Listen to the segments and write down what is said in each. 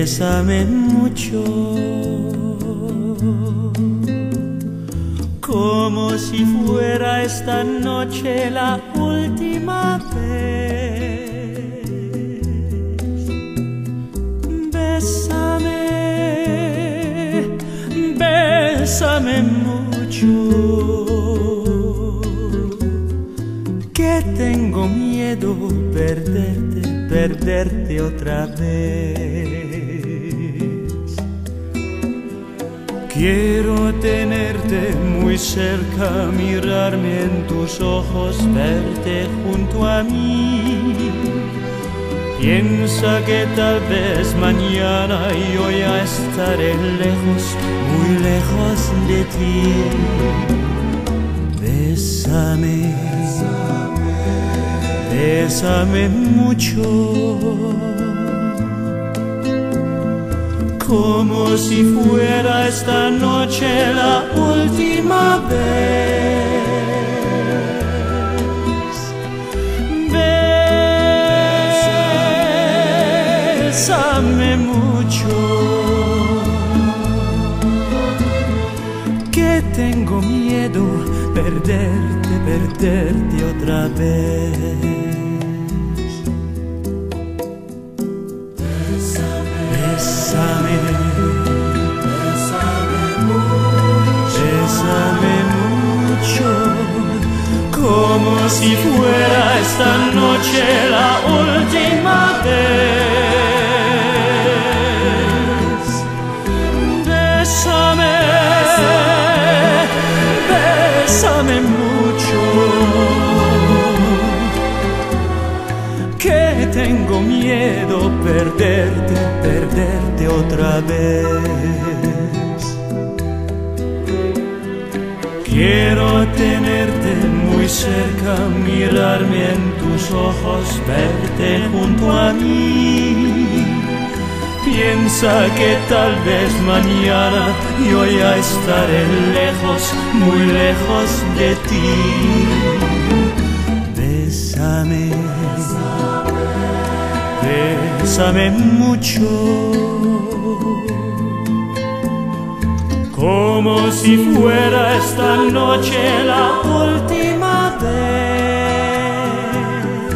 Bésame mucho, como si fuera esta noche la última vez. Bésame, bésame mucho, que tengo miedo perderte otra vez. Quiero tenerte muy cerca, mirarme en tus ojos, verte junto a mí. Piensa que tal vez mañana yo ya estaré lejos, muy lejos de ti. Bésame, bésame mucho, como si fuera esta noche la última vez. Bésame mucho, que tengo miedo perderte otra vez. Bésame, bésame mucho, como si fuera esta noche la última vez. Bésame, bésame mucho, que tengo miedo perderte otra vez. Quiero tenerte muy cerca, mirarme en tus ojos, verte junto a mí. Piensa que tal vez mañana yo ya estaré lejos, muy lejos de ti. Bésame, bésame mucho, como si fuera esta noche la última vez.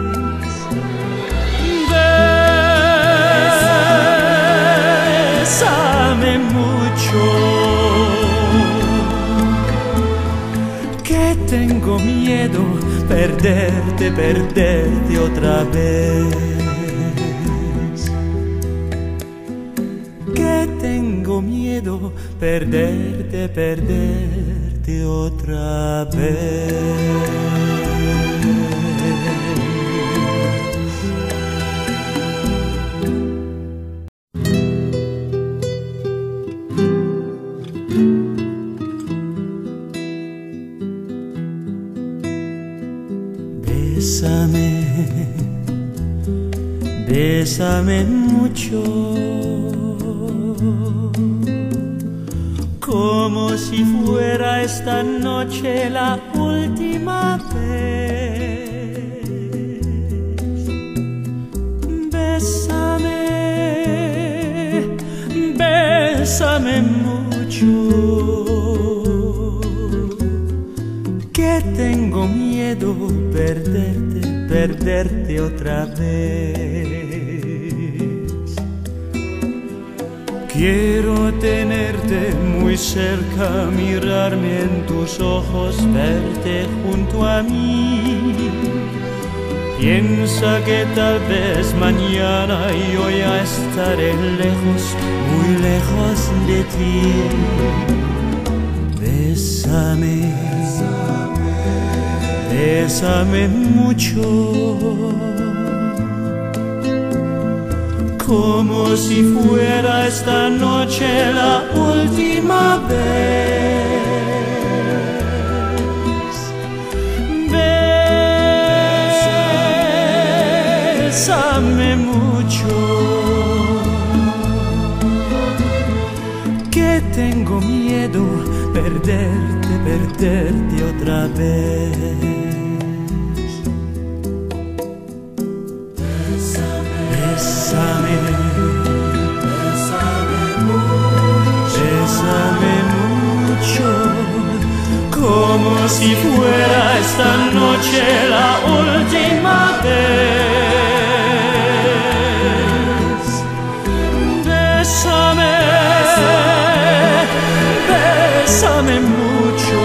Bésame mucho, que tengo miedo perderte otra vez. Que tengo miedo perderte otra vez. Bésame, bésame mucho, como si fuera esta noche la última vez. Bésame, bésame mucho, que tengo miedo perderte otra vez. Quiero tenerte muy cerca, mirarme en tus ojos, verte junto a mí. Piensa que tal vez mañana yo ya estaré lejos, muy lejos de ti. Bésame, bésame mucho, como si fuera esta noche la última vez. Bésame mucho, que tengo miedo perderte otra vez. Bésame, mucho, como si fuera esta noche la última vez. Bésame, bésame mucho,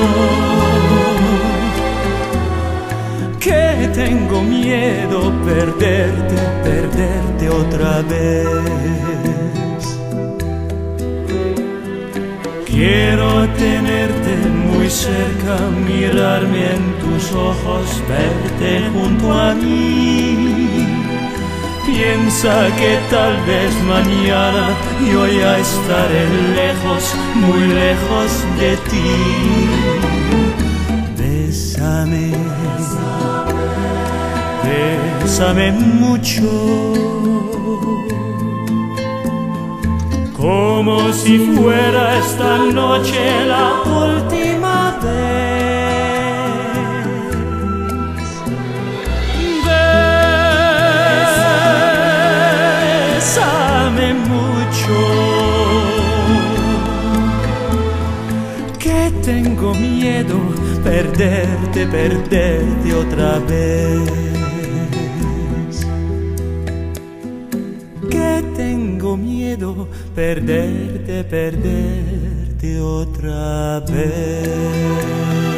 que tengo miedo perderte, perderte otra vez. Quiero tenerte muy cerca, mirarme en tus ojos, verte junto a mí. Piensa que tal vez mañana yo ya estaré lejos, muy lejos de ti. Bésame, bésame mucho, como si fuera esta noche la última vez. Bésame mucho, que tengo miedo perderte, perderte otra vez. Que tengo miedo perderte, perderte otra vez.